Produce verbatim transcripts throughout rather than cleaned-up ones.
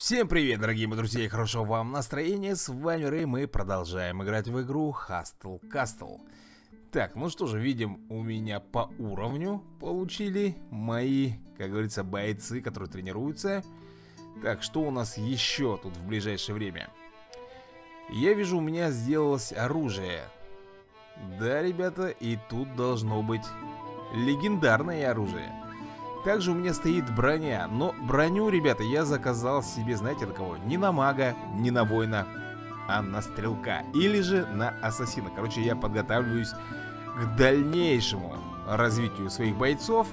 Всем привет, дорогие мои друзья, и хорошего вам настроения. С вами Рэй, мы продолжаем играть в игру Hustle Castle. Так, ну что же, видим, у меня по уровню получили мои, как говорится, бойцы, которые тренируются. Так, что у нас еще тут в ближайшее время? Я вижу, у меня сделалось оружие. Да, ребята, и тут должно быть легендарное оружие. Также у меня стоит броня. Но броню, ребята, я заказал себе, знаете, на кого? Не на мага, не на воина, а на стрелка. Или же на ассасина. Короче, я подготавливаюсь к дальнейшему развитию своих бойцов.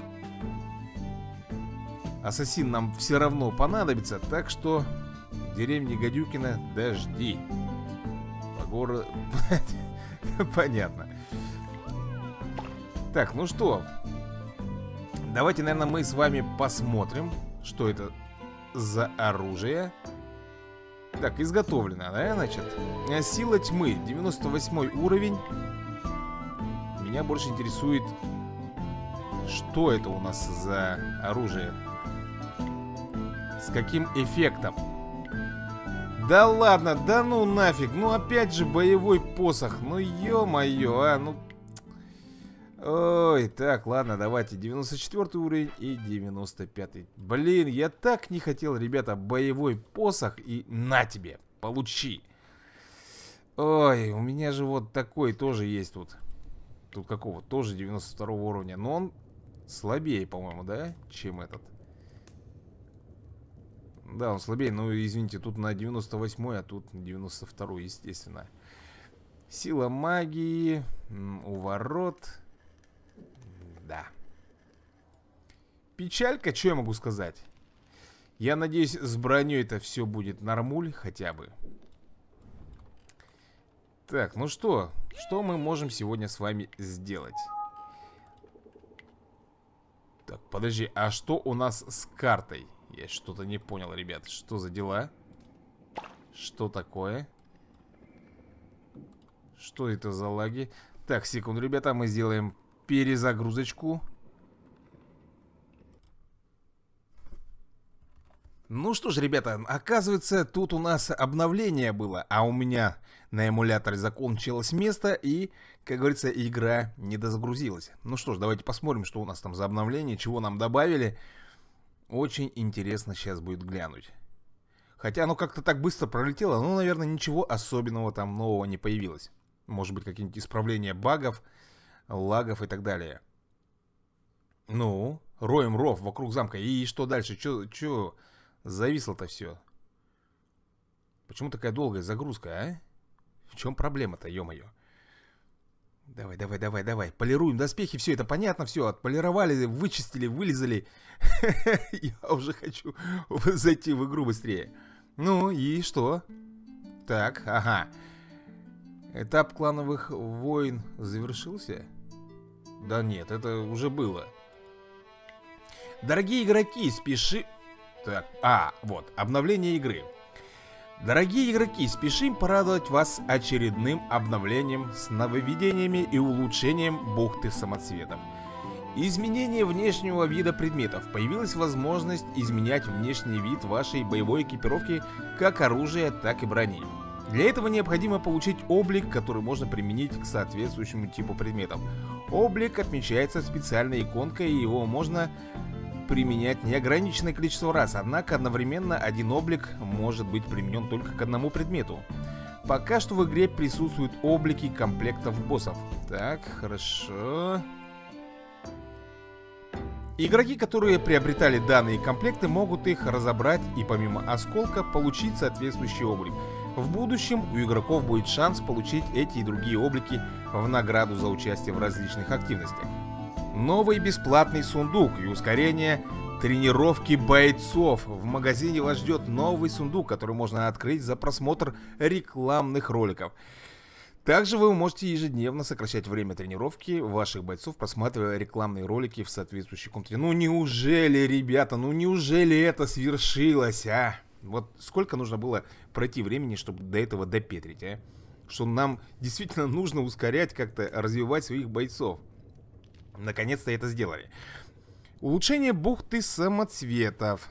Ассасин нам все равно понадобится. Так что деревни Гадюкина дожди. По городу... Понятно. Так, ну что... Давайте, наверное, мы с вами посмотрим, что это за оружие. Так, изготовлено, да, значит? Сила тьмы, девяносто восьмой уровень. Меня больше интересует, что это у нас за оружие. С каким эффектом? Да ладно, да ну нафиг. Ну опять же боевой посох. Ну ё-моё, а, ну... Ой, так, ладно, давайте девяносто четвёртый уровень и девяносто пятый. Блин, я так не хотел, ребята, боевой посох. И на тебе, получи. Ой, у меня же вот такой тоже есть тут. Тут какого? Тоже девяносто второго уровня. Но он слабее, по-моему, да? Чем этот. Да, он слабее, ну извините, тут на девяносто восьмой, а тут девяносто второй, естественно. Сила магии, уворот. Да. Печалька, что я могу сказать? Я надеюсь, с броней это все будет нормуль хотя бы. Так, ну что? Что мы можем сегодня с вами сделать? Так, подожди, а что у нас с картой? Я что-то не понял, ребят. Что за дела? Что такое? Что это за лаги? Так, секунду, ребята, мы сделаем перезагрузочку. Ну что ж, ребята, оказывается, тут у нас обновление было, а у меня на эмуляторе закончилось место и, как говорится, игра не дозагрузилась. Ну что ж, давайте посмотрим, что у нас там за обновление, чего нам добавили. Очень интересно сейчас будет глянуть. Хотя оно как-то так быстро пролетело, но, наверное, ничего особенного там нового не появилось. Может быть, какие-нибудь исправления багов, лагов и так далее. Ну, роем ров вокруг замка. И что дальше? Че, че зависло-то все? Почему такая долгая загрузка, а? В чем проблема-то, ё-моё? Давай, давай, давай, давай. Полируем доспехи, все это понятно, все. Отполировали, вычистили, вылезали. Я уже хочу зайти в игру быстрее. Ну и что? Так, ага. Этап клановых войн завершился? Да нет, это уже было. Дорогие игроки, спеши... Так, а, вот, обновление игры. Дорогие игроки, спешим порадовать вас очередным обновлением с нововведениями и улучшением бухты самоцветов. Изменение внешнего вида предметов. Появилась возможность изменять внешний вид вашей боевой экипировки как оружия, так и брони. Для этого необходимо получить облик, который можно применить к соответствующему типу предметов. Облик отмечается специальной иконкой, и его можно применять неограниченное количество раз, однако одновременно один облик может быть применен только к одному предмету. Пока что в игре присутствуют облики комплектов боссов. Так, хорошо. Игроки, которые приобретали данные комплекты, могут их разобрать и помимо осколка получить соответствующий облик. В будущем у игроков будет шанс получить эти и другие облики в награду за участие в различных активностях. Новый бесплатный сундук и ускорение тренировки бойцов. В магазине вас ждет новый сундук, который можно открыть за просмотр рекламных роликов. Также вы можете ежедневно сокращать время тренировки ваших бойцов, просматривая рекламные ролики в соответствующей комнате. Ну неужели, ребята, ну неужели это свершилось, а? Вот сколько нужно было пройти времени, чтобы до этого допетрить, а? Что нам действительно нужно ускорять, как-то развивать своих бойцов. Наконец-то это сделали. Улучшение бухты самоцветов.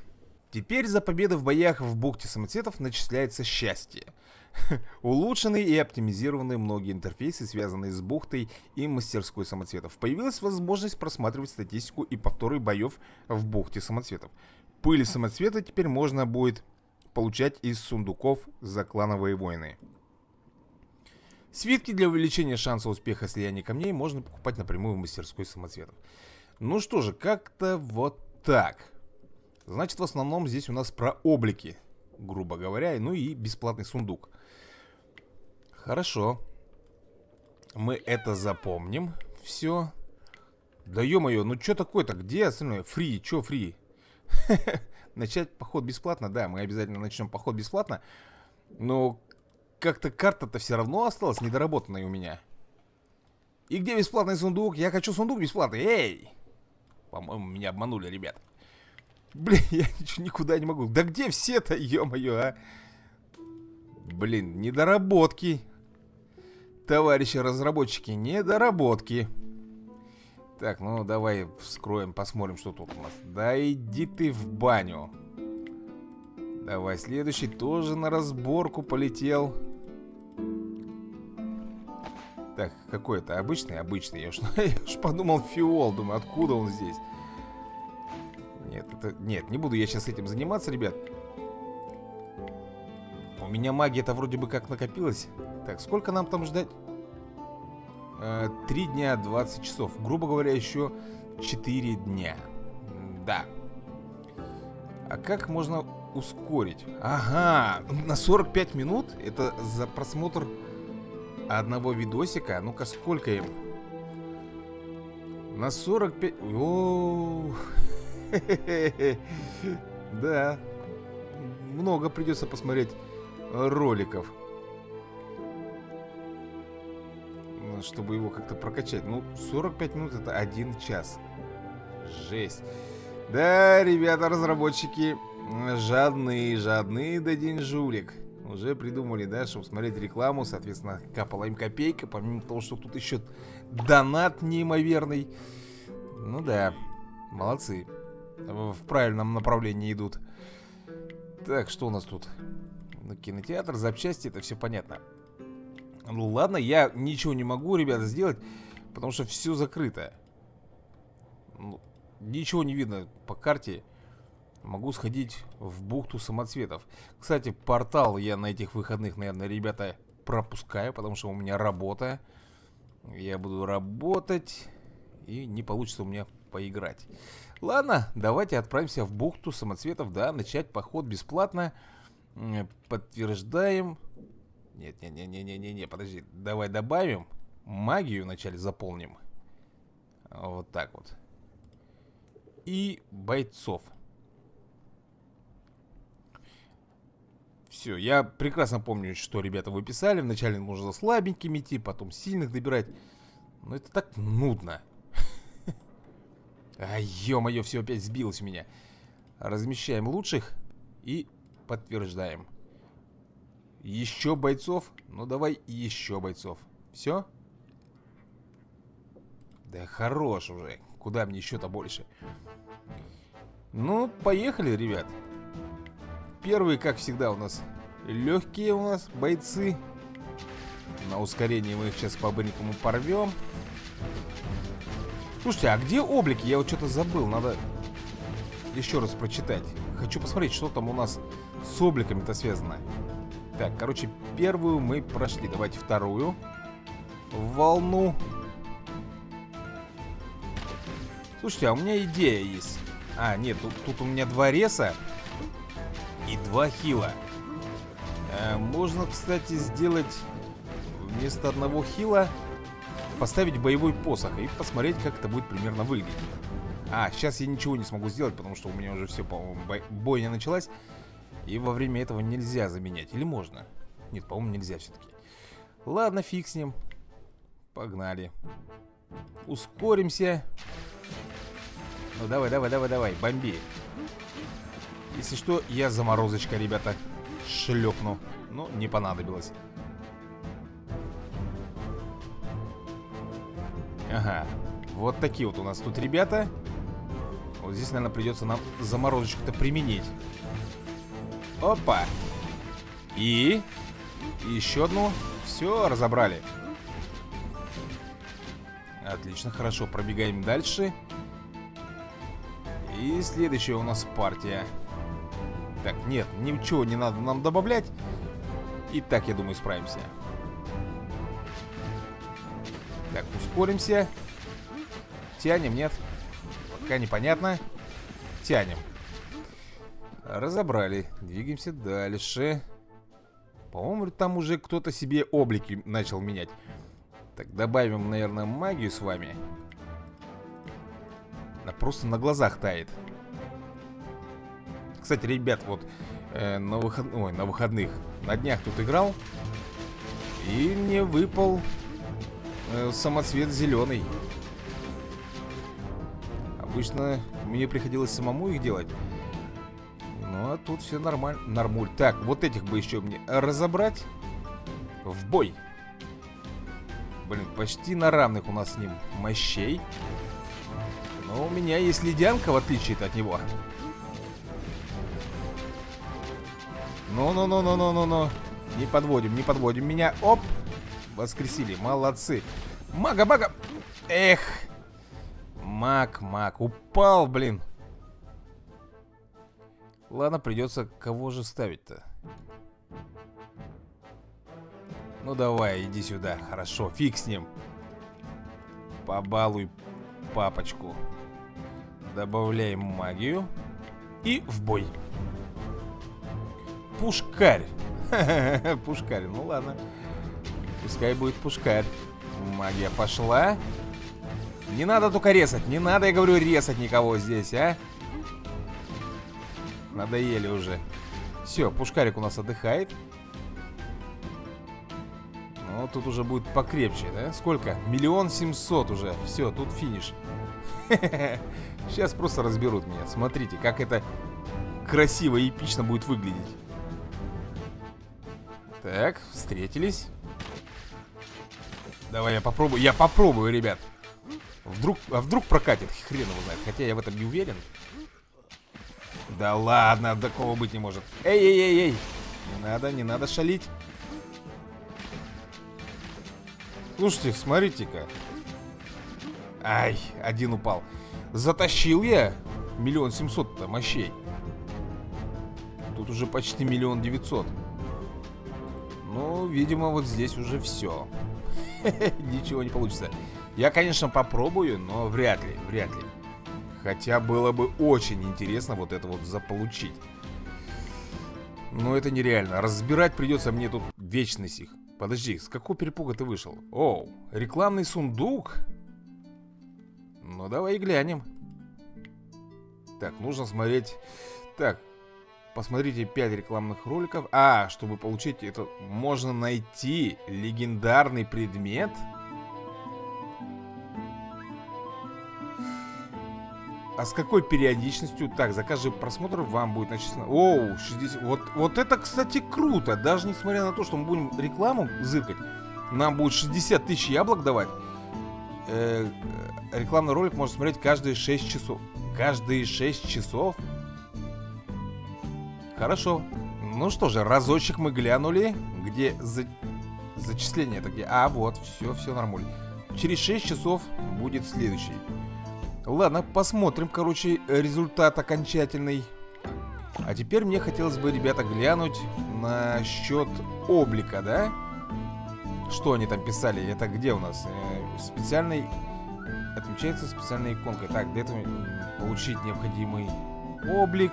Теперь за победы в боях в бухте самоцветов начисляется счастье. Улучшены и оптимизированы многие интерфейсы, связанные с бухтой и мастерской самоцветов. Появилась возможность просматривать статистику и повторы боев в бухте самоцветов. Пыль самоцвета теперь можно будет получать из сундуков за клановые войны. Свитки для увеличения шанса успеха слияния камней можно покупать напрямую в мастерской самоцветов. Ну что же, как-то вот так. Значит, в основном здесь у нас про облики, грубо говоря, ну и бесплатный сундук. Хорошо. Мы это запомним. Все. Да ё-моё, ну что такое-то? Где остальное? Фри, чё фри? Начать поход бесплатно? Да, мы обязательно начнем поход бесплатно. Но как-то карта-то все равно осталась недоработанной у меня. И где бесплатный сундук? Я хочу сундук бесплатный. Эй! По-моему, меня обманули, ребят. Блин, я ничего, никуда не могу. Да где все-то, ё-моё, а? Блин, недоработки. Товарищи разработчики, недоработки. Так, ну давай вскроем, посмотрим, что тут у нас. Да иди ты в баню. Давай, следующий тоже на разборку полетел. Так, какой это? Обычный? Обычный. Я уж, я уж подумал фиол, думаю, откуда он здесь? Нет, это... Нет, не буду я сейчас этим заниматься, ребят. У меня магия-то вроде бы как накопилась. Так, сколько нам там ждать? Три дня, двадцать часов. Грубо говоря, еще четыре дня. Да. А как можно ускорить? Ага, на сорок пять минут? Это за просмотр одного видосика? Ну-ка, сколько им? На сорок пять... О-о-о. Да. Много придется посмотреть роликов, чтобы его как-то прокачать. Ну, сорок пять минут это один час. Жесть. Да, ребята, разработчики жадные, жадные да деньжулик. Уже придумали, да, чтобы смотреть рекламу. Соответственно, капала им копейка. Помимо того, что тут еще донат неимоверный. Ну да, молодцы. В правильном направлении идут. Так, что у нас тут? Ну, кинотеатр, запчасти, это все понятно. Ну ладно, я ничего не могу, ребята, сделать, потому что все закрыто. Ну, ничего не видно по карте. Могу сходить в бухту самоцветов. Кстати, портал я на этих выходных, наверное, ребята, пропускаю, потому что у меня работа. Я буду работать, и не получится у меня поиграть. Ладно, давайте отправимся в бухту самоцветов, да, начать поход бесплатно. Подтверждаем. Нет, не, не, не, не, не, не, подожди. Давай добавим. Магию вначале заполним. Вот так вот. И бойцов. Все, я прекрасно помню, что ребята вы писали. Вначале нужно слабенькими идти, потом сильных добирать. Но это так нудно. А, ё-моё, все опять сбилось у меня. Размещаем лучших и подтверждаем. Еще бойцов? Ну давай еще бойцов. Все? Да хорош уже. Куда мне еще-то больше? Ну, поехали, ребят. Первые, как всегда, у нас легкие у нас бойцы. На ускорении мы их сейчас по-быренькому порвем. Слушайте, а где облики? Я вот что-то забыл. Надо еще раз прочитать. Хочу посмотреть, что там у нас с обликами-то связано. Так, короче, первую мы прошли. Давайте вторую волну. Слушайте, а у меня идея есть. А, нет, тут, тут у меня два реса и два хила. а, Можно, кстати, сделать вместо одного хила поставить боевой посох и посмотреть, как это будет примерно выглядеть. А, сейчас я ничего не смогу сделать, потому что у меня уже все, по-моему, бой... бойня началась. И во время этого нельзя заменять. Или можно? Нет, по-моему, нельзя все-таки. Ладно, фиг с ним. Погнали. Ускоримся. Ну, давай, давай, давай, давай, бомби. Если что, я заморозочка, ребята, шлепну. Ну, не понадобилось. Ага, вот такие вот у нас тут ребята. Вот здесь, наверное, придется нам заморозочку-то применить. Опа. И... и еще одну. Все, разобрали. Отлично, хорошо, пробегаем дальше. И следующая у нас партия. Так, нет, ничего не надо нам добавлять. И так, я думаю, справимся. Так, ускоримся. Тянем, нет? Пока непонятно. Тянем. Разобрали. Двигаемся дальше. По-моему, там уже кто-то себе облики начал менять. Так, добавим, наверное, магию с вами. Она просто на глазах тает. Кстати, ребят, вот э, на, выход... Ой, на выходных, на днях тут играл. И мне выпал э, самоцвет зеленый. Обычно мне приходилось самому их делать. Ну, а тут все нормально. Нормуль. Так, вот этих бы еще мне разобрать. В бой. Блин, почти на равных у нас с ним мощей. Но у меня есть ледянка, в отличие от него. Ну-ну-ну-ну-ну-ну-ну. Не подводим, не подводим меня. Оп. Воскресили, молодцы. Мага, мага. Эх. Маг, маг. Упал, блин. Ладно, придется кого же ставить-то. Ну давай, иди сюда. Хорошо, фиг с ним. Побалуй папочку. Добавляем магию. И в бой. Пушкарь. Пушкарь, ну ладно. Пускай будет пушкарь. Магия пошла. Не надо только резать. Не надо, я говорю, резать никого здесь, а. Надоели уже. Все, пушкарик у нас отдыхает. Ну, тут уже будет покрепче, да? Сколько? Миллион семьсот уже. Все, тут финиш. Сейчас просто разберут меня. Смотрите, как это красиво и эпично будет выглядеть. Так, встретились. Давай я попробую. Я попробую, ребят. Вдруг, а вдруг прокатит? Хрен его знает. Хотя я в этом не уверен. Да ладно, такого быть не может. Эй-эй-эй-эй. Не надо, не надо шалить. Слушайте, смотрите-ка. Ай, один упал. Затащил я миллион семьсот-то мощей. Тут уже почти миллион девятьсот. Ну, видимо, вот здесь уже все. Ничего не получится. Я, конечно, попробую, но вряд ли, вряд ли. Хотя было бы очень интересно вот это вот заполучить. Но это нереально. Разбирать придется мне тут вечность их. Подожди, с какого перепуга ты вышел? Оу, рекламный сундук? Ну, давай глянем. Так, нужно смотреть. Так, посмотрите пять рекламных роликов. А, чтобы получить это, можно найти легендарный предмет. А с какой периодичностью? Так, за каждый просмотр вам будет начислено. Оу, шестьдесят. Вот, вот это, кстати, круто. Даже несмотря на то, что мы будем рекламу зыркать, нам будет шестьдесят тысяч яблок давать. Э -э рекламный ролик можно смотреть каждые шесть часов. Каждые шесть часов? Хорошо. Ну что же, разочек мы глянули. Где за... зачисление это где? А, вот, все, все нормально. Через шесть часов будет следующий. Ладно, посмотрим, короче, результат окончательный. А теперь мне хотелось бы, ребята, глянуть на счет облика, да? Что они там писали? Это где у нас? Э, специальный... Отмечается специальной иконкой. Так, для этого получить необходимый облик.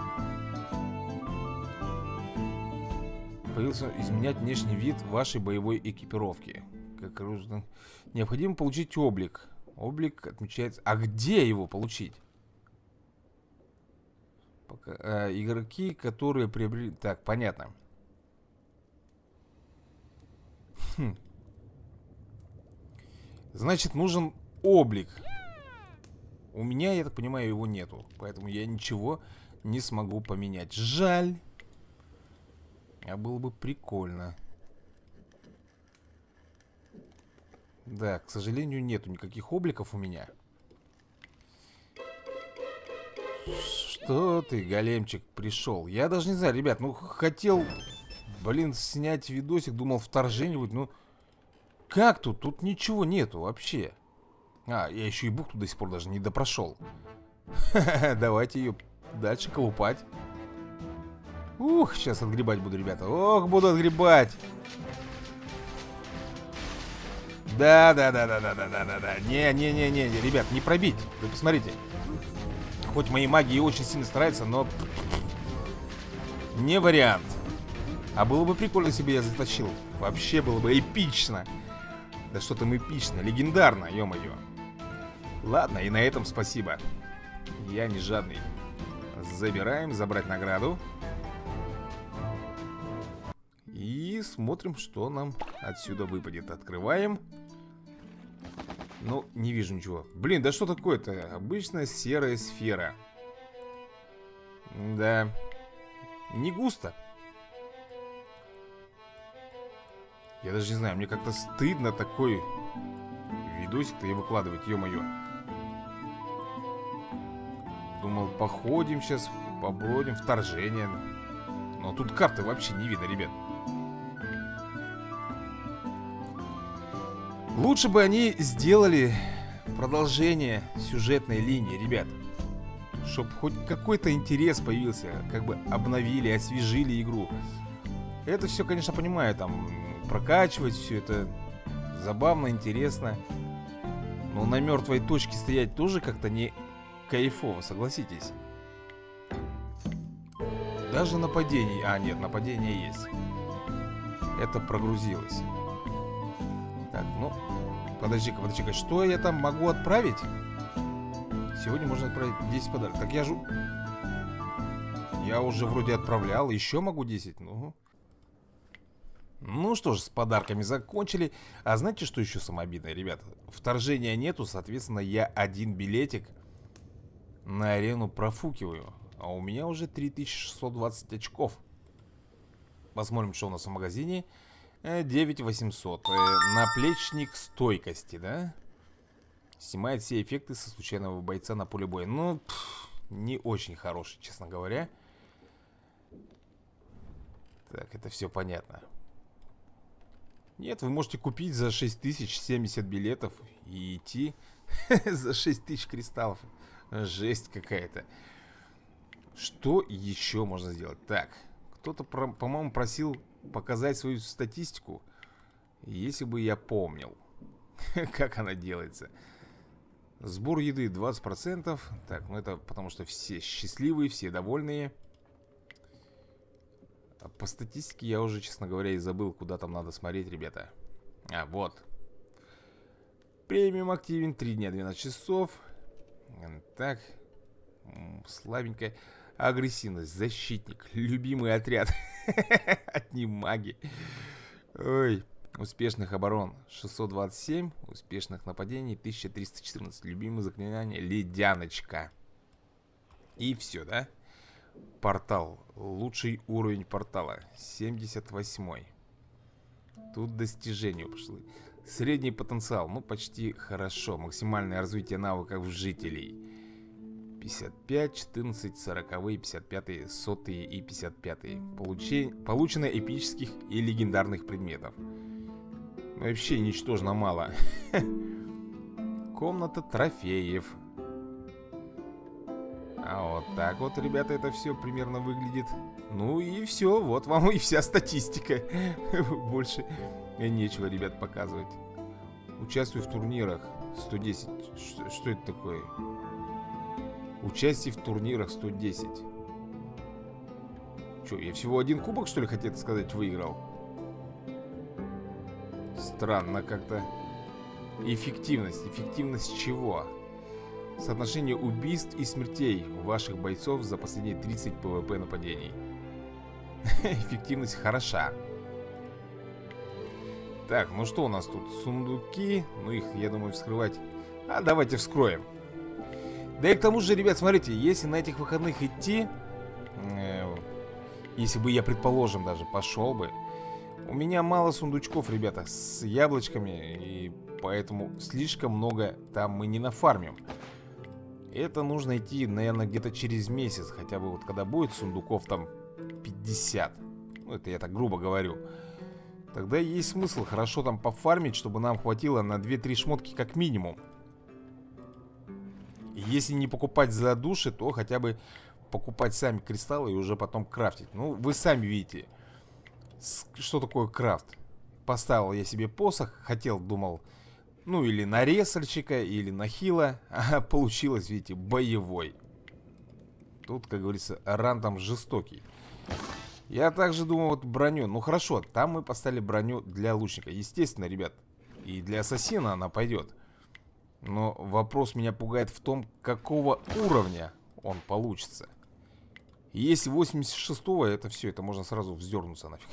Появился изменять внешний вид вашей боевой экипировки. Как нужно... Необходимо получить облик. Облик отмечается... А где его получить? Пока... А, игроки, которые приобрели... Так, понятно. Хм. Значит, нужен облик. У меня, я так понимаю, его нету. Поэтому я ничего не смогу поменять. Жаль. А было бы прикольно. Да, к сожалению, нету никаких обликов у меня. Что ты, големчик, пришел? Я даже не знаю, ребят, ну хотел, блин, снять видосик, думал вторжение будет, ну как тут? Тут ничего нету вообще. А, я еще и бухту до сих пор даже не допрошел. Давайте ее дальше колупать. Ух, сейчас отгребать буду, ребята. Ох, буду отгребать. Да, да, да, да, да, да, да, да, да. Не, не, не, не, ребят, не пробить. Вы посмотрите. Хоть мои магии очень сильно стараются, но не вариант. А было бы прикольно, если бы я затащил. Вообще было бы эпично. Да что там эпично, легендарно, ё-моё. Ладно, и на этом спасибо. Я не жадный. Забираем, забрать награду. И смотрим, что нам отсюда выпадет. Открываем. Ну, не вижу ничего. Блин, да что такое-то? Обычная серая сфера. Да. Не густо. Я даже не знаю, мне как-то стыдно такой видосик-то и выкладывать, ё-моё. Думал, походим сейчас, побродим, вторжение. Но тут карты вообще не видно, ребят. Лучше бы они сделали продолжение сюжетной линии, ребят. Чтоб хоть какой-то интерес появился. Как бы обновили, освежили игру. Это все, конечно, понимаю, там прокачивать все это забавно, интересно. Но на мертвой точке стоять тоже как-то не кайфово, согласитесь. Даже нападение... А, нет, нападение есть. Это прогрузилось. Так, ну... Подожди-ка, подожди-ка. Что я там могу отправить? Сегодня можно отправить десять подарков. Так я же... Я уже вроде отправлял. Еще могу десять. Ну... Ну что ж, с подарками закончили. А знаете, что еще самое обидное, ребят? Вторжения нету, соответственно, я один билетик на арену профукиваю. А у меня уже три тысячи шестьсот двадцать очков. Посмотрим, что у нас в магазине. девять тысяч восемьсот. Наплечник стойкости, да? Снимает все эффекты со случайного бойца на поле боя. Ну, пфф, не очень хороший, честно говоря. Так, это все понятно. Нет, вы можете купить за шесть тысяч семьдесят билетов и идти за шесть тысяч кристаллов. Жесть какая-то. Что еще можно сделать? Так, кто-то, по-моему, просил показать свою статистику. Если бы я помнил, как она делается. Сбор еды двадцать процентов. Так, ну это потому что все счастливые, все довольные. А по статистике я уже, честно говоря, и забыл, куда там надо смотреть, ребята. А, вот. Премиум активен, три дня, двенадцать часов. Так. Слабенько. Агрессивность, защитник, любимый отряд. Одни маги. Ой. Успешных оборон шестьсот двадцать семь. Успешных нападений тысяча триста четырнадцать. Любимое заклинание ледяночка. И все, да? Портал. Лучший уровень портала. семьдесят восьмой. Тут достижения пошли. Средний потенциал. Ну, почти хорошо. Максимальное развитие навыков жителей. пятьдесят пять, четырнадцать, сороковые, пятьдесят пятые, сотые и пятьдесят пятые. Получи... Получено эпических и легендарных предметов. Вообще ничтожно мало. Комната трофеев. А вот так вот, ребята, это все примерно выглядит. Ну и все, вот вам и вся статистика. Больше нечего, ребят, показывать. Участвую в турнирах. сто десять. Что, что это такое? Участие в турнирах сто десять. Че, я всего один кубок, что ли, хотите сказать, выиграл? Странно как-то. Эффективность. Эффективность чего? Соотношение убийств и смертей ваших бойцов за последние тридцать пвп нападений. Эффективность хороша. Так, ну что у нас тут? Сундуки. Ну их, я думаю, вскрывать. А давайте вскроем. Да и к тому же, ребят, смотрите, если на этих выходных идти, э, если бы я, предположим, даже пошел бы, у меня мало сундучков, ребята, с яблочками, и поэтому слишком много там мы не нафармим. Это нужно идти, наверное, где-то через месяц. Хотя бы вот когда будет сундуков там пятьдесят. Ну, это я так грубо говорю. Тогда есть смысл хорошо там пофармить, чтобы нам хватило на две-три шмотки как минимум. Если не покупать за души, то хотя бы покупать сами кристаллы и уже потом крафтить. Ну, вы сами видите, что такое крафт. Поставил я себе посох, хотел, думал, ну или на ресальщика, или на хила. А получилось, видите, боевой. Тут, как говорится, рандом жестокий. Я также думал, вот броню. Ну хорошо, там мы поставили броню для лучника. Естественно, ребят, и для ассасина она пойдет. Но вопрос меня пугает в том, какого уровня он получится. Если восемьдесят шестого, это все, это можно сразу вздернуться нафиг.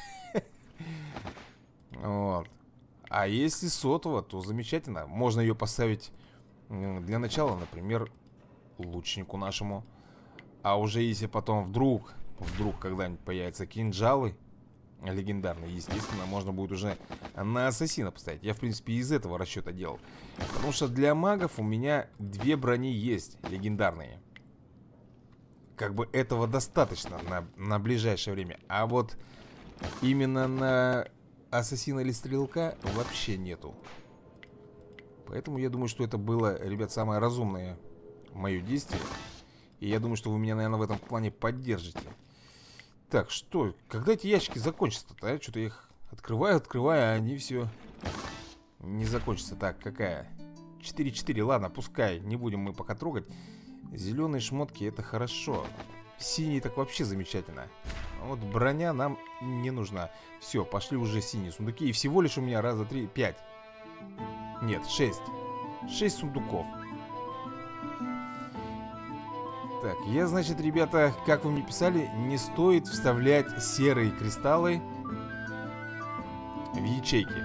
Вот. А если сотого, то замечательно. Можно ее поставить для начала, например, лучнику нашему. А уже если потом вдруг, вдруг когда-нибудь появятся кинжалы легендарные, естественно, можно будет уже на ассасина поставить. Я, в принципе, из этого расчета делал. Потому что для магов у меня две брони есть легендарные. Как бы этого достаточно на, на ближайшее время. А вот именно на ассасина или стрелка вообще нету. Поэтому я думаю, что это было, ребят, самое разумное мое действие. И я думаю, что вы меня, наверное, в этом плане поддержите. Так, что? Когда эти ящики закончатся-то, а? Что-то я их открываю, открываю, а они все не закончатся. Так, какая? четыре-четыре, ладно, пускай. Не будем мы пока трогать. Зеленые шмотки, это хорошо. Синий так вообще замечательно. А вот броня нам не нужна. Все, пошли уже синие сундуки. И всего лишь у меня раз, два, три, пять. Нет, шесть. Шесть сундуков. Так, я, значит, ребята, как вы мне писали, не стоит вставлять серые кристаллы в ячейки.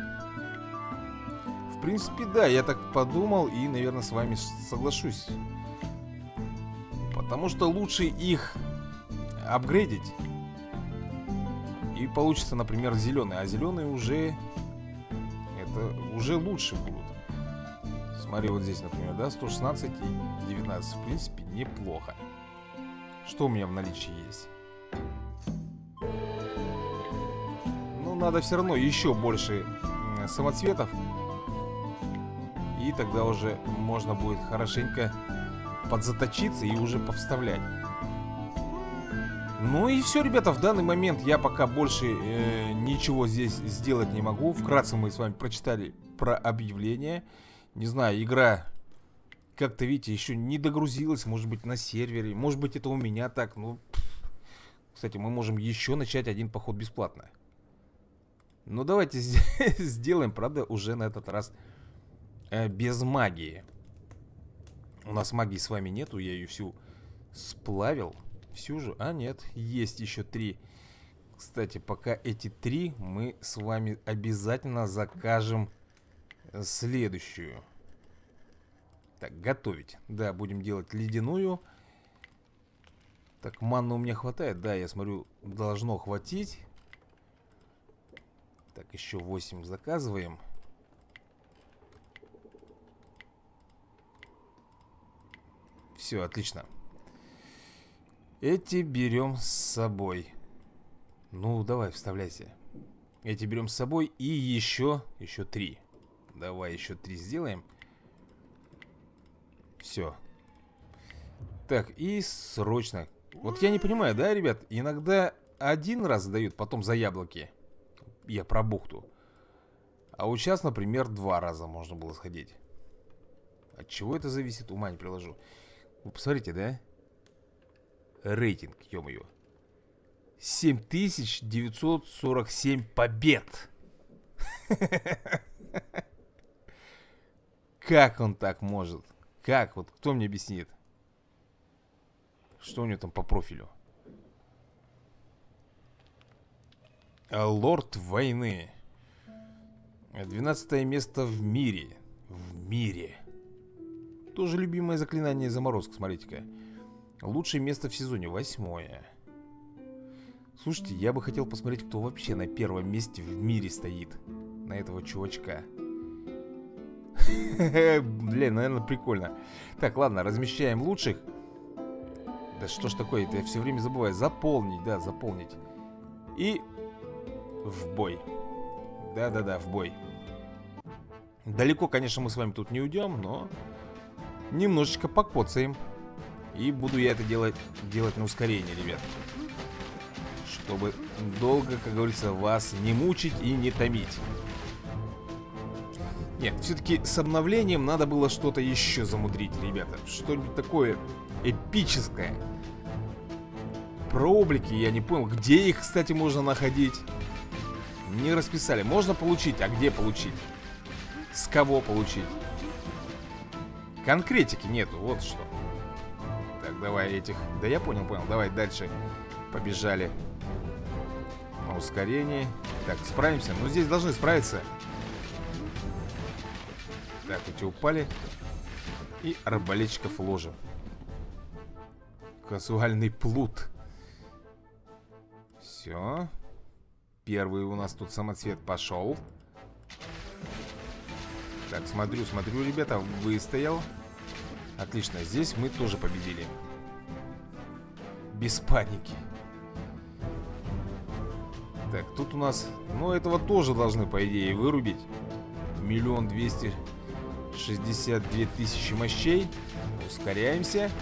В принципе, да, я так подумал и, наверное, с вами соглашусь. Потому что лучше их апгрейдить. И получится, например, зеленые. А зеленые уже... Это уже лучше будут. Смотри, вот здесь, например, да, сто шестнадцать и девятнадцать. В принципе, неплохо. Что у меня в наличии есть? Ну, надо все равно еще больше самоцветов. И тогда уже можно будет хорошенько подзаточиться и уже повставлять. Ну и все, ребята, в данный момент я пока больше э, ничего здесь сделать не могу. Вкратце мы с вами прочитали про объявление. Не знаю, игра как-то, видите, еще не догрузилась. Может быть, на сервере. Может быть, это у меня так. Ну, кстати, мы можем еще начать один поход бесплатно. Ну, давайте сделаем, правда, уже на этот раз э, без магии. У нас магии с вами нету, я ее всю сплавил. Всю же, а нет, есть еще три. Кстати, пока эти три мы с вами обязательно закажем следующую. Так, готовить. Да, будем делать ледяную. Так, манны у меня хватает? Да, я смотрю, должно хватить. Так, еще восемь заказываем. Все, отлично. Эти берем с собой. Ну, давай, вставляйся. Эти берем с собой. И еще, еще три. Давай еще три сделаем. Все. Так, и срочно. Вот я не понимаю, да, ребят? Иногда один раз дают, потом за яблоки. Я про бухту. А вот сейчас, например, два раза можно было сходить. От чего это зависит, ума не приложу. Вы посмотрите, да? Рейтинг, ё-моё. семь тысяч девятьсот сорок семь побед. Как он так может? Как? Вот кто мне объяснит? Что у него там по профилю? Лорд войны. двенадцатое место в мире. В мире. Тоже любимое заклинание заморозка, смотрите-ка. Лучшее место в сезоне, восьмое. Слушайте, я бы хотел посмотреть, кто вообще на первом месте в мире стоит. На этого чувачка. Блин, наверное, прикольно. Так, ладно, размещаем лучших. Да что ж такое, это я все время забываю. Заполнить, да, заполнить. И в бой. Да-да-да, в бой. Далеко, конечно, мы с вами тут не уйдем, но немножечко покоцаем. И буду я это делать, делать на ускорение, ребят. Чтобы долго, как говорится, вас не мучить и не томить. Нет, все-таки с обновлением надо было что-то еще замудрить, ребята. Что-нибудь такое эпическое. Про облики я не понял. Где их, кстати, можно находить? Не расписали. Можно получить, а где получить? С кого получить? Конкретики нету, вот что. Так, давай этих. Да я понял, понял. Давай дальше. Побежали. На ускорении. Так, справимся. Ну, здесь должны справиться. Так, эти упали. И арбалетчиков ложим. Казуальный плут. Все. Первый у нас тут самоцвет пошел. Так, смотрю, смотрю, ребята, выстоял. Отлично, здесь мы тоже победили. Без паники. Так, тут у нас... Ну, этого тоже должны, по идее, вырубить. Миллион двести шестьдесят две тысячи мощей. Ускоряемся.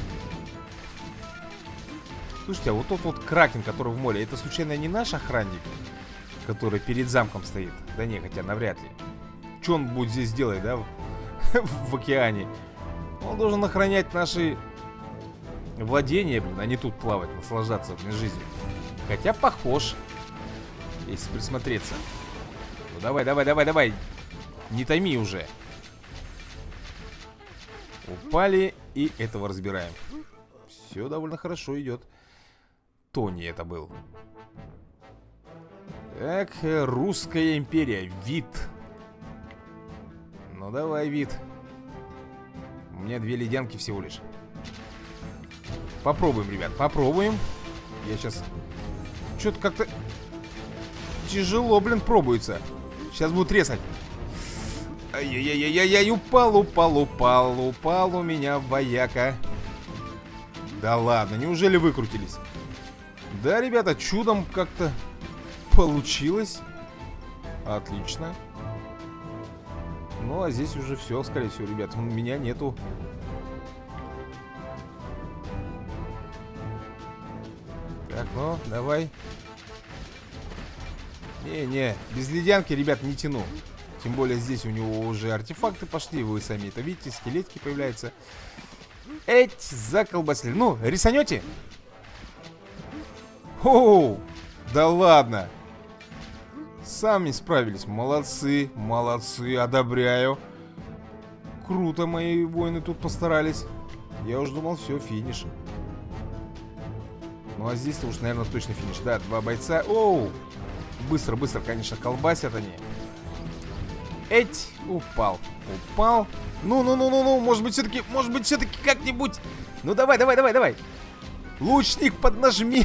Слушайте, а вот тот вот кракен, который в море, это случайно не наш охранник, который перед замком стоит? Да не, хотя навряд ли. Что он будет здесь делать, да? В океане. Он должен охранять наши владения, блин, а не тут плавать, наслаждаться, блин, жизнью. Хотя похож, если присмотреться. Ну давай, давай, давай, давай. Не томи уже. Упали, и этого разбираем. Все довольно хорошо идет. Тони это был. Так, Русская империя. Вид. Ну давай, вид. У меня две ледянки всего лишь. Попробуем, ребят, попробуем. Я сейчас... Что-то как-то... Тяжело, блин, пробуется. Сейчас будут резать. Ай-яй-яй-яй-яй, упал, упал, упал, упал у меня вояка. Да ладно, неужели выкрутились? Да, ребята, чудом как-то получилось. Отлично. Ну, а здесь уже все, скорее всего, ребят. Меня нету. Так, ну, давай. Не-не, без ледянки, ребят, не тяну. Тем более здесь у него уже артефакты пошли. Вы сами это видите, скелетики появляются. Эть, заколбасили. Ну, рисанете? Оу, да ладно. Сами справились. Молодцы, молодцы, одобряю. Круто мои воины тут постарались. Я уж думал, все, финиш. Ну а здесь-то уж, наверное, точно финиш. Да, два бойца. Оу, быстро, быстро, конечно, колбасят они. Эть, упал, упал. Ну-ну-ну-ну-ну, может быть, все-таки, может быть, все-таки как-нибудь. Ну давай, давай, давай, давай. Лучник, поднажми.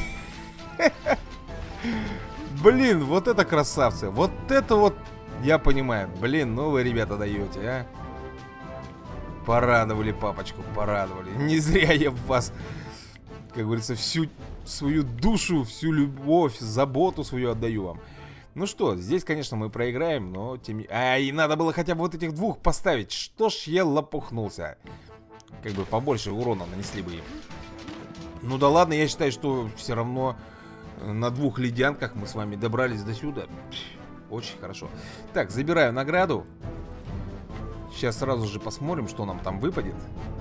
Блин, вот это красавцы. Вот это вот, я понимаю. Блин, ну вы, ребята, даете, а. Порадовали папочку, порадовали. Не зря я в вас, как говорится, всю свою душу, всю любовь, заботу свою отдаю вам. Ну что, здесь, конечно, мы проиграем, но тем... Ай, надо было хотя бы вот этих двух поставить. Что ж я лопухнулся. Как бы побольше урона нанесли бы им. Ну да ладно, я считаю, что все равно на двух ледянках мы с вами добрались до сюда. Очень хорошо. Так, забираю награду. Сейчас сразу же посмотрим, что нам там выпадет.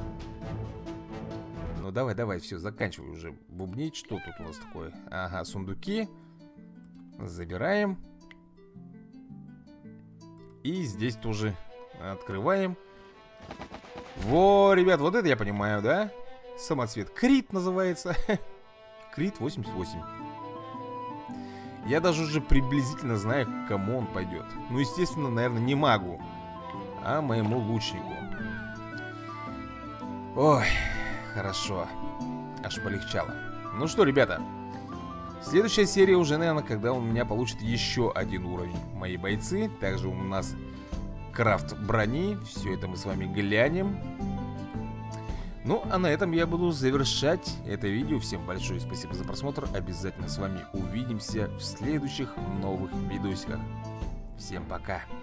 Ну давай, давай, все, заканчивай уже бубнить. Что тут у нас такое? Ага, сундуки. Забираем. И здесь тоже открываем. Во, ребят, вот это я понимаю, да? Самоцвет. Крит называется. Крит восемьдесят восемь. Я даже уже приблизительно знаю, к кому он пойдет. Ну, естественно, наверное, не магу, а моему лучнику. Ой, хорошо. Аж полегчало. Ну что, ребята, следующая серия уже, наверное, когда у меня получит еще один уровень мои бойцы. Также у нас крафт брони. Все это мы с вами глянем. Ну, а на этом я буду завершать это видео. Всем большое спасибо за просмотр. Обязательно с вами увидимся в следующих новых видосиках. Всем пока.